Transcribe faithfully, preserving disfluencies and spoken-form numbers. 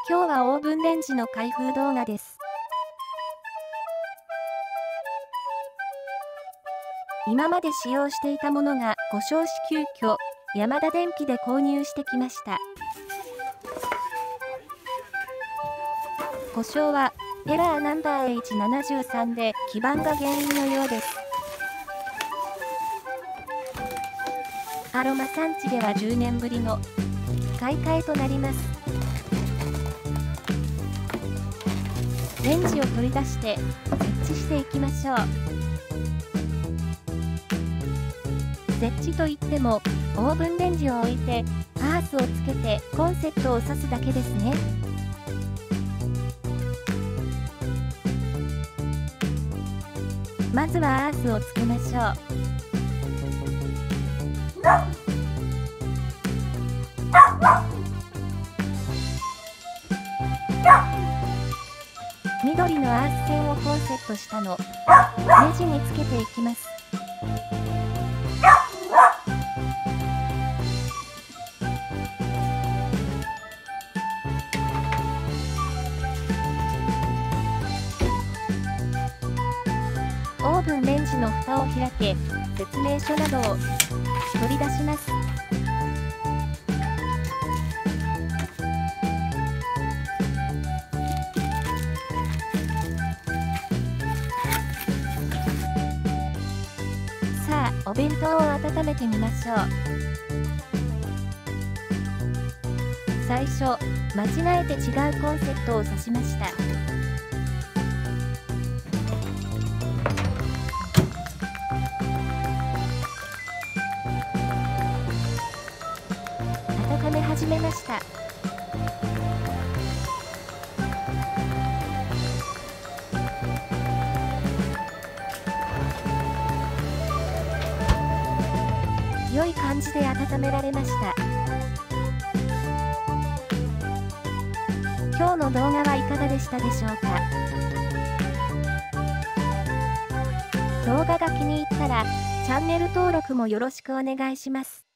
今日はオーブンレンジの開封動画です。今まで使用していたものが故障し急遽ヤマダ電機で購入してきました。故障はエラーナンバーエイチななじゅうさん で基板が原因のようです。アロマ産地ではじゅうねんぶりの買い替えとなります。レンジを取り出して設置していきましょう。設置といってもオーブンレンジを置いてアースをつけてコンセントを挿すだけですね。まずはアースをつけましょう。緑のアース線をコンセットしたのネジにつけていきます。オーブンレンジの蓋を開け、説明書などを取り出します。さあ、お弁当を温めてみましょう。最初、間違えて違うコンセントを挿しました。温め始めました。良い感じで温められました。今日の動画はいかがでしたでしょうか。動画が気に入ったらチャンネル登録もよろしくお願いします。